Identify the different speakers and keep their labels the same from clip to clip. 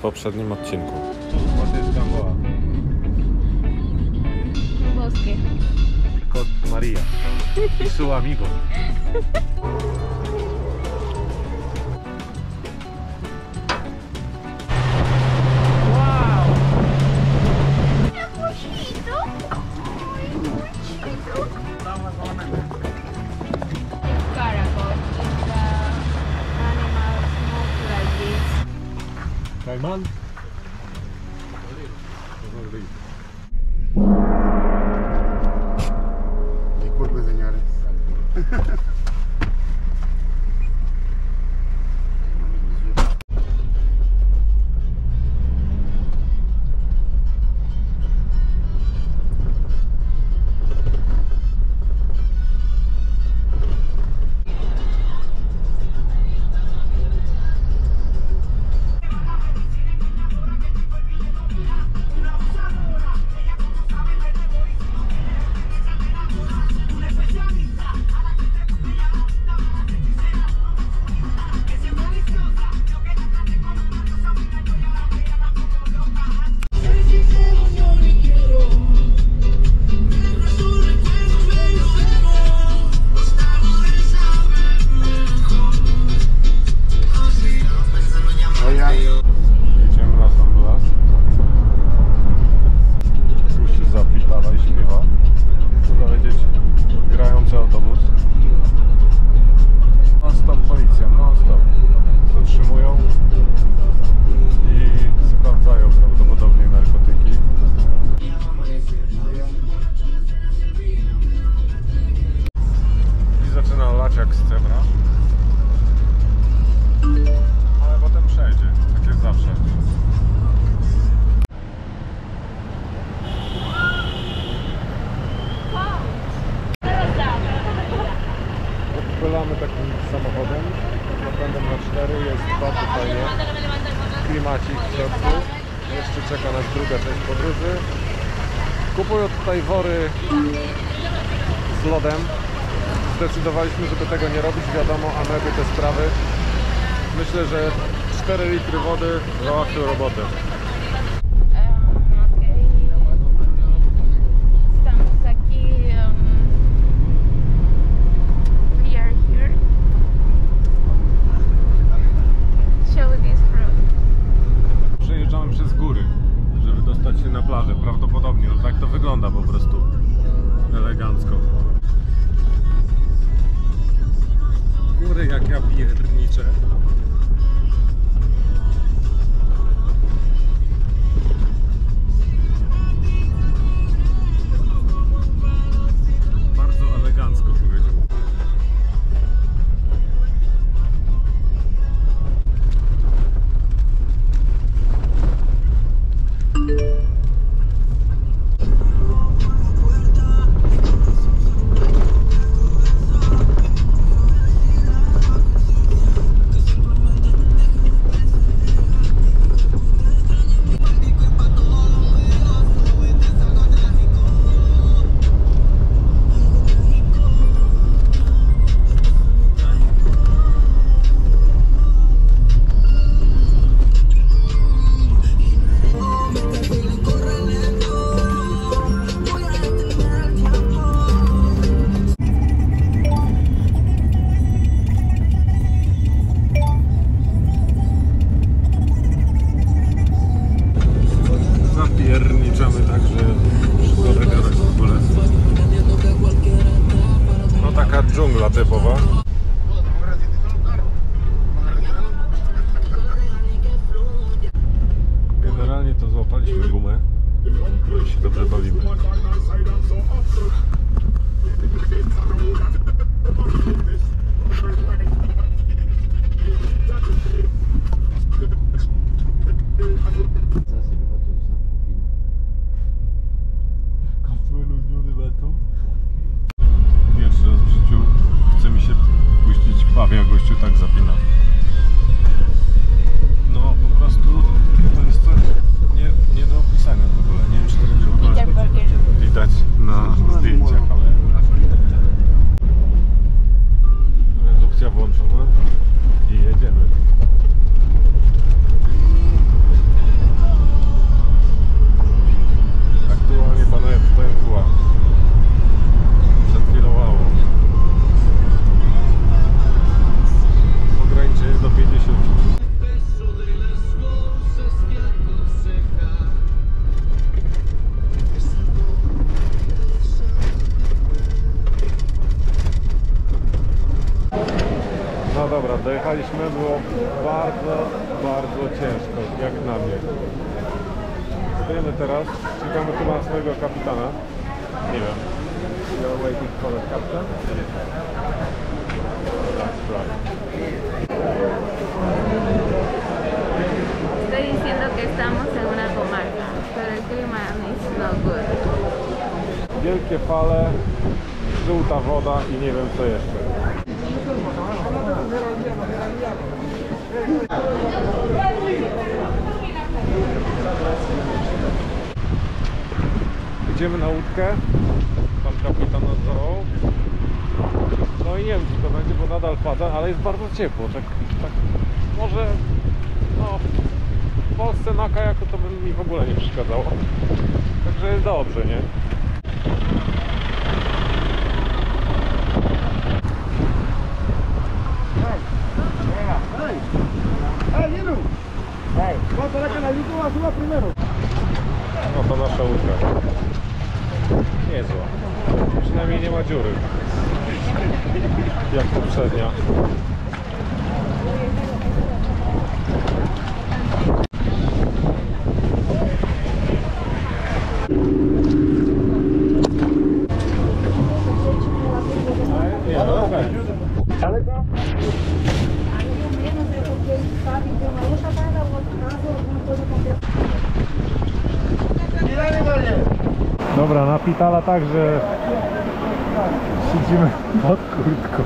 Speaker 1: poprzednim odcinku.
Speaker 2: To jest Gamboa.
Speaker 3: Boskie.
Speaker 2: Kot Maria. I su amigo. Caimán.
Speaker 4: Disculpen, señores.
Speaker 1: Jedziemy na Honduras. Tu się zapitala i śpiewa. Co dowiedzieć? Grający autobus. Non stop policja, non stop. Zatrzymują i sprawdzają prawdopodobnie narkotyki. I zaczyna lać jak z cebra. Ale potem przejdzie, tak jak zawsze. Odpylamy takim samochodem, napędem na 4, jest bardzo fajnie. Klimacik w środku. Jeszcze czeka nas druga część podróży. Kupuję tutaj wory z lodem. Zdecydowaliśmy, żeby tego nie robić, wiadomo, ameby te sprawy. Myślę, że 4 litry wody załatwią robotę.
Speaker 3: Estamos aquí. We are here. Show this fruit.
Speaker 1: Przejeżdżamy przez góry, żeby dostać się na plażę. Prawdopodobnie, no tak to wygląda po prostu elegancko. Góry jak ja pierniczę. Bardzo elegancko powiedział. Zapierniczamy tak, że wszystko wygadać w ogóle. No taka dżungla typowa. Generalnie to złapaliśmy gumę i się dobrze bawimy. Pierwszy raz w życiu chce mi się przyjechaliśmy, było bardzo, bardzo ciężko, jak na mnie. Stoimy teraz, czekamy tu na swojego kapitana. Nie wiem. You're waiting for the captain? That's right.
Speaker 3: Estoy diciendo que estamos en una comarca, pero el clima is not good.
Speaker 1: Wielkie fale, żółta woda i nie wiem co jeszcze. Idziemy na łódkę. Pan kapitan nas zawołał. No i nie wiem co to będzie, bo nadal pada, ale jest bardzo ciepło. Tak może no, w Polsce na kajaku to by mi w ogóle nie przeszkadzało. Także jest dobrze, nie? No to nasza łódka. Niezła. Przynajmniej nie ma dziury. Jak poprzednia. Nie, no okej. Dobra, na Pitala także siedzimy pod kurtką.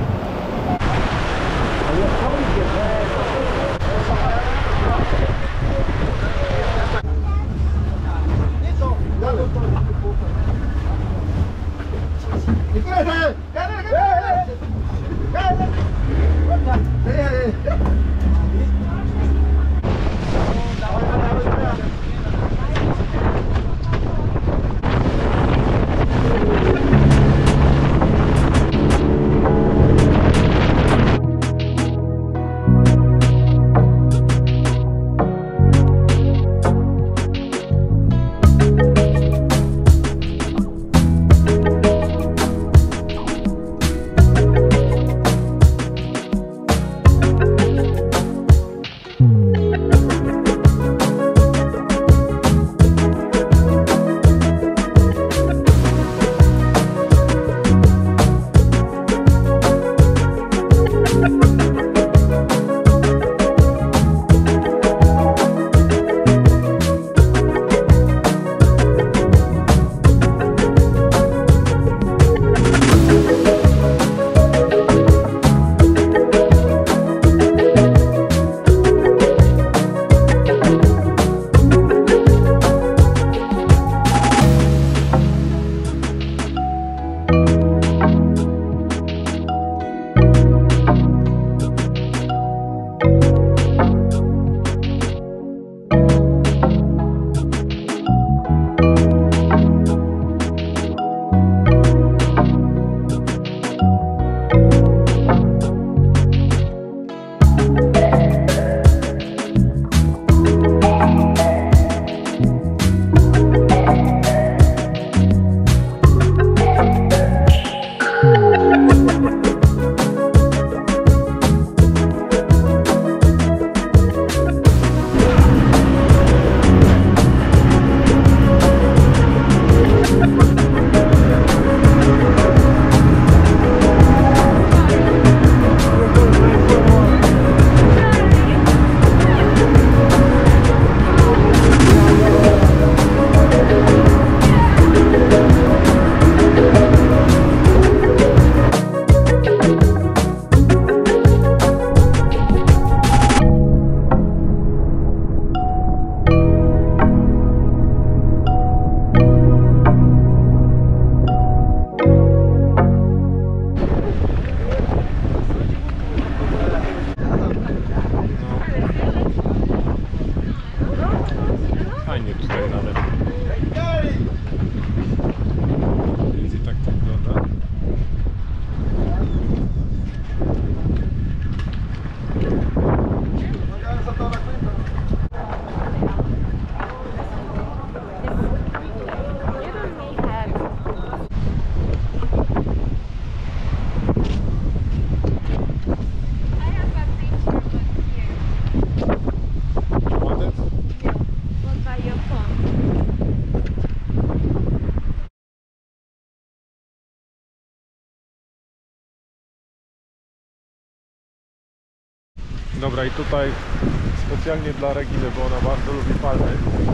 Speaker 1: Dobra, i tutaj specjalnie dla Reginy, bo ona bardzo lubi palmy.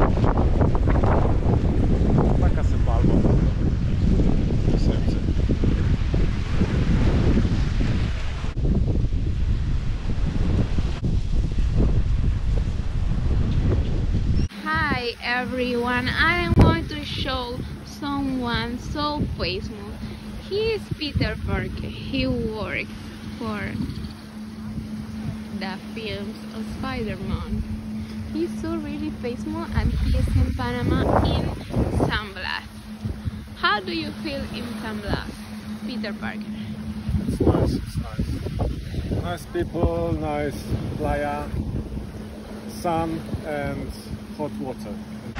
Speaker 1: Taka se palma. Serce.
Speaker 3: Hi everyone, I am going to show someone so famous. He is Peter Parker. He works for the films of Spider-Man. He's so really famous and he is in Panama in San Blas. How do you feel in San Blas, Peter Parker?
Speaker 1: It's nice, it's nice. Nice people, nice playa, sun and hot water.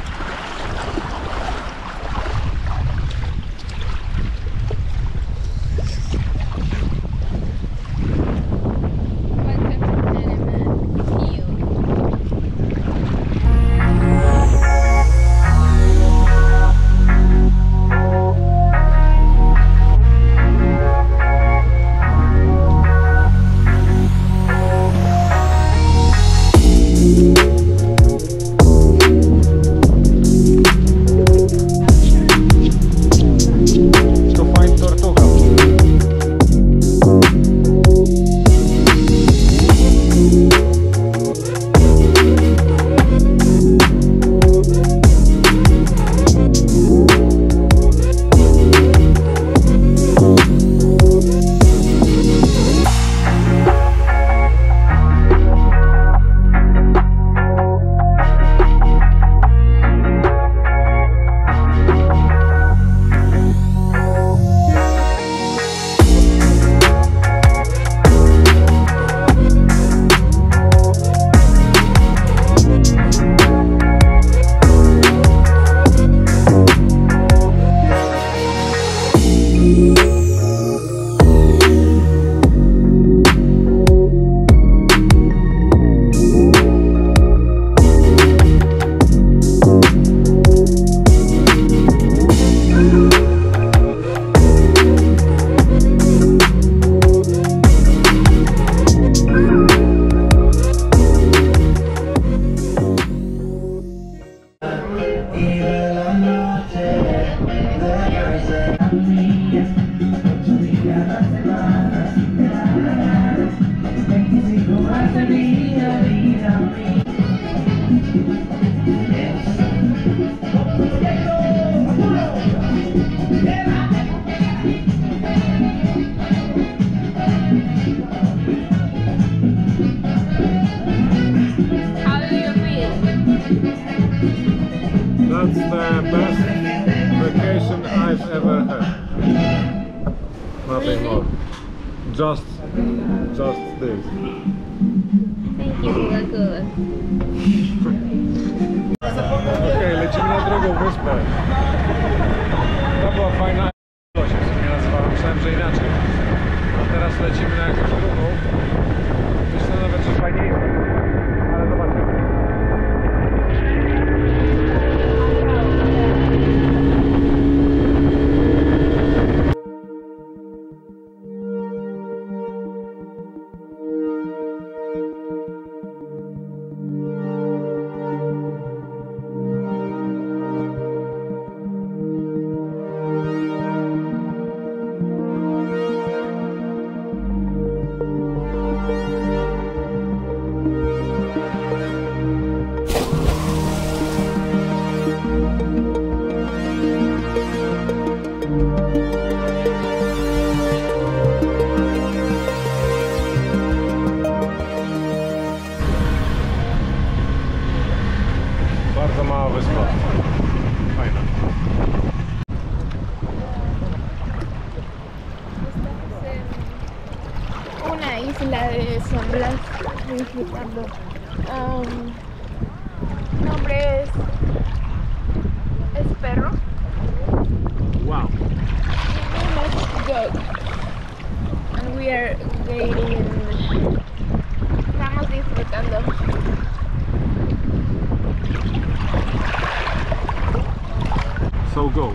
Speaker 1: That's the best vacation I've ever had. Nothing more. Just this.
Speaker 3: Thank you, good.
Speaker 1: Okej, lecimy na drugą wyspę. To była fajna się w sumie nazywała, myślałem, że inaczej. A teraz lecimy na jakąś drugą. Myślę nawet, że fajniejszą. Ale zobaczymy. Bardzo mała wyspa. Fajna.
Speaker 3: Una isla de San Blas disfrutando. Nombre es Perro.
Speaker 1: Wow.
Speaker 3: Let's go. And we are waiting. Estamos disfrutando.
Speaker 1: So go.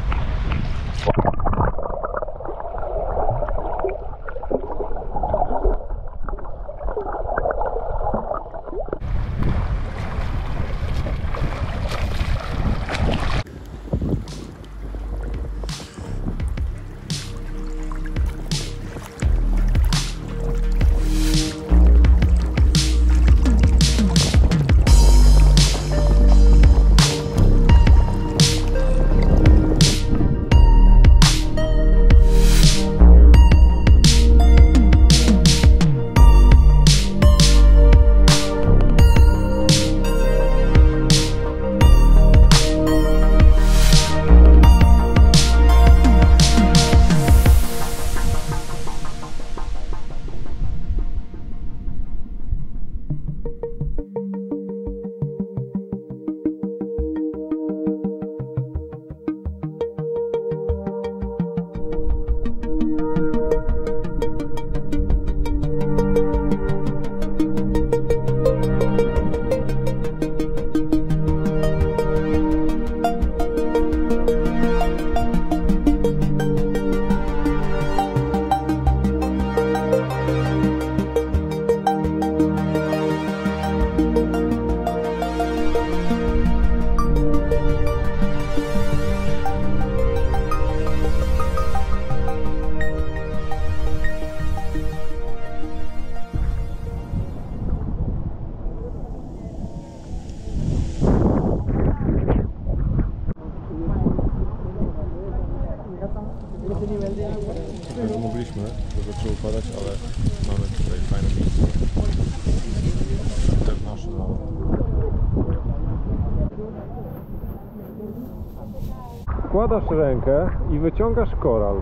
Speaker 1: wkładasz rękę i wyciągasz koral.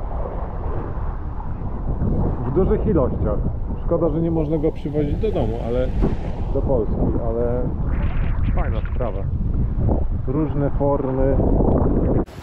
Speaker 1: W dużych ilościach. Szkoda, że nie można go przywozić do domu, ale do Polski, ale fajna sprawa. Różne formy.